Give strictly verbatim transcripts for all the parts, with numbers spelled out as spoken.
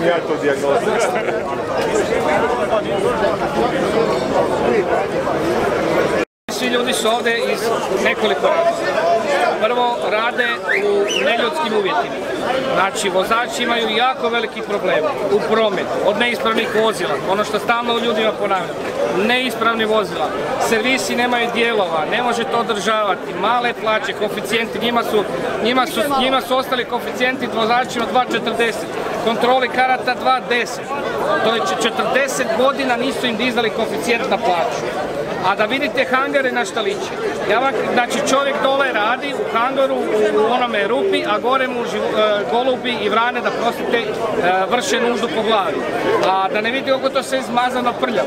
ja to dijagnostičiti. Svi ljudi su ovdje iz nekoliko razloga. Prvo, rade u neljudskim uvjetima. Znači, vozači imaju jako veliki problem u prometu, od neispravnih vozila, ono što stalno ljudima ponavljam, neispravni vozila, servisi nemaju dijelova, ne može to održavati, male plaće, koeficijenti, njima su, njima su, njima su ostali koeficijenti vozačima dva četrdeset, kontroli karata dva deset, to je četrdeset godina nisu im dizali koeficijent na plaću. A da vidite hangare na šta liče. Ja vam, znači čovjek dole radi u hangaru, u onome rupi, a gore mu živo, e, golubi i vrane, da prostite, e, vrše nuždu po glavi. A da ne vidite kako to sve izmazano prljavo.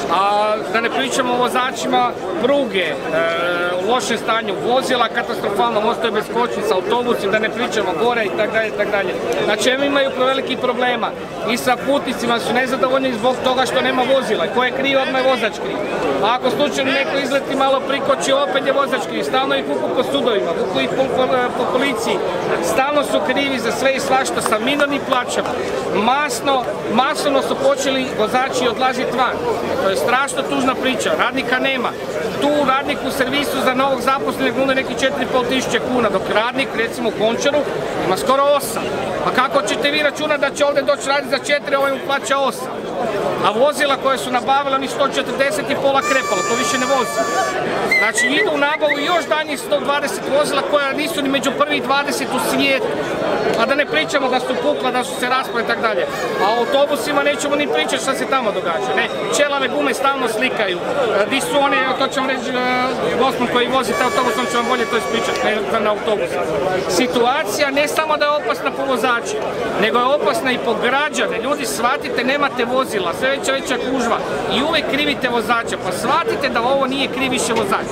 A da ne pričamo o vozačima pruge, e, u lošem stanju vozila, katastrofalno, ostaju bez kočnica, autobusi, da ne pričamo gore i tako dalje, tako dalje. Znači imaju preveliki problema. I sa putnicima su nezadovoljni zbog toga što nema vozila. Ko je kriv, odmah je vozač kriv. A ako slučajno neko izleti malo prikoči, opet je vozač kriv. Stalno ih vuku po sudovima, vuku ih po, po, po policiji. Stalno su krivi za sve i svašta sa minornim plaćama. Masno, masovno su počeli vozači odlaziti van. To je strašno tužna priča. Radnika nema. Tu radnik u servisu za novog zaposlenog nude neki četiri i pol tisuće kuna, dok radnik, recimo u Končaru, ima skoro osam. Pa kako ćete vi računati da će ovdje doći raditi za četiri, ovaj mu plaća osam? A vozila koje su nabavili, oni sto četrdeset i pola krepalo, to više ne vozi. Znači idu u nabavu još danjih sto dvadeset vozila koja nisu ni među prvih dvadeset u svijetu. A da ne pričamo da su pukla, da su se raspale i tako dalje. A o autobusima nećemo ni pričati šta se tamo događa. Ne, čelave gume stalno slikaju. Di su one, to ću vam reći, gospodin koji vozi taj autobus, on će vam bolje to ispričati na autobusu. Situacija ne samo da je opasna po vozači, nego je opasna i po građane. Ljudi, shvatite, nemate vozila, sve veća veća gužva i uvijek krivite vozača. Pa shvatite da ovo nije kriv više vozač.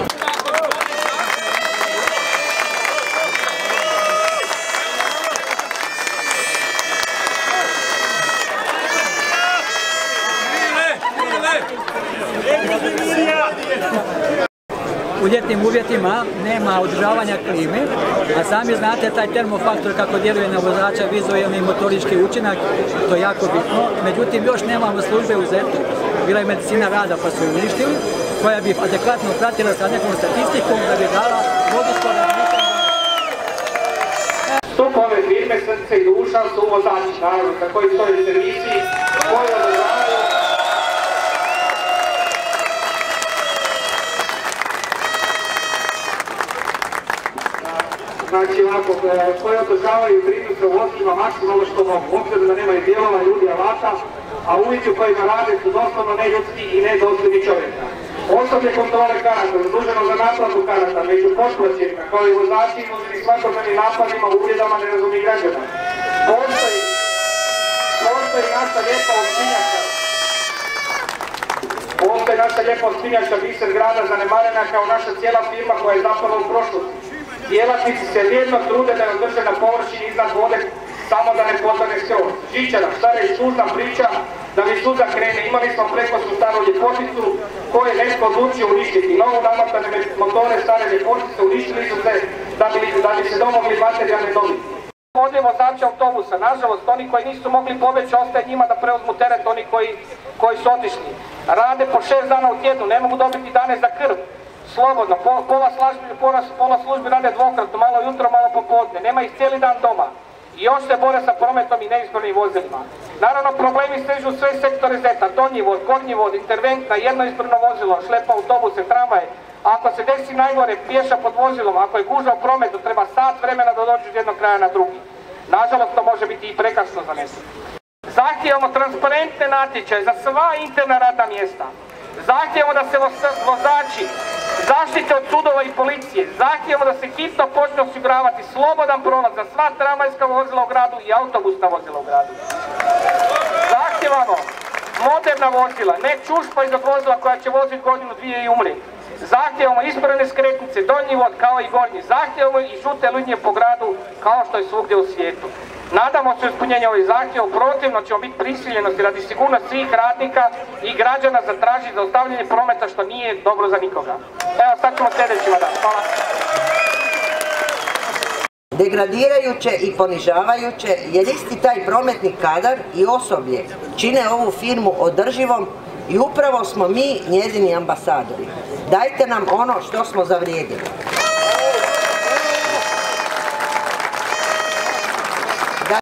U ljetnim uvjetima nema održavanja klime, a sami znate taj termofaktor kako djeluje na vozača, vizualni i motorički učinak, to je jako bitno. Međutim, još nemamo službe u zetu, bila je medicina rada pa su ju uništili, koja bi adekvatno pratila sa nekom statistikom da bi dala vodoskodan mišljenje. Stup ove firme, srce i duša su vozači, naravno, za koji stoji servisi, koji održavaju. Znači ovako, koji održavaju i brinu se o vozilima maksimalno što mogu, obzirom da nemaju dijelova, ljudi, alata, a uvjeti u kojima rade su doslovno neljudski i nedostojni čovjeka. Osoblje kontrole karata, zaduženo za naplatu karata, među potplaćenima, kao i vozači izloženi svakodnevnim napadima u uvjedama nerazumnih građana. Postoji, postoji naša lijepa ostinjača, postoji naša lijepa ostinjača, biser grada zanemarena kao naša cijela firma koja je zapala u prošlosti. Djelatnici se vrijedno trude da je održe na površini iznad vode, samo da ne potane skroz. Žičara, stara i suza priča da mi suza krene. Imali smo preko su staru ljepoticu koju je netko odlučio uništiti. Novu namatane motore stare ljepotice uništili su se da bi, da bi se domogli materijalne dobiti. Ovdje vozači autobusa, nažalost, oni koji nisu mogli pobjeći, ostaje njima da preuzmu teret, oni koji, koji su otišli. Rade po šest dana u tjednu, ne mogu dobiti dane za krv. Slobodno, pola službi, pola, pola službi rade dvokratno, malo jutro, malo popodne, nema ih cijeli dan doma. I još se bore sa prometom i neispravnim vozilima. Naravno, problemi stežu sve sektore zeta, donji vod, gornji vod, interventna, jednoispravno vozilo, šlepa autobuse, tramvaje. Ako se desi najgore, pješa pod vozilom, ako je gužva u prometu, treba sat vremena da dođu iz jednog kraja na drugi. Nažalost, to može biti i prekasno za nešto. Zahtijevamo transparentne natječaje za sva interna radna mjesta. Zahtijevamo da se vozači zaštite od sudova i policije. Zahtijevamo da se hitno počne osiguravati slobodan prolaz za sva tramvajska vozila u gradu i autobusna vozila u gradu. Zahtijevamo moderna vozila, ne čušpa iza vozila koja će voziti godinu, dvije i umri. Zahtijevamo ispravne skretnice, donji vod kao i gornji. Zahtijevamo i žute linije po gradu kao što je svugdje u svijetu. Nadamo se ispunjenja ovih zahtjeva, protivno ćemo biti prisiljenosti radi sigurnosti svih radnika i građana zatražiti zaustavljanje prometa što nije dobro za nikoga. Evo sad ćemo sljedeći dan. Hvala. degradirajuće i ponižavajuće, jer isti taj prometni kadar i osoblje čine ovu firmu održivom i upravo smo mi njezini ambasadori. Dajte nam ono što smo zavrijedili.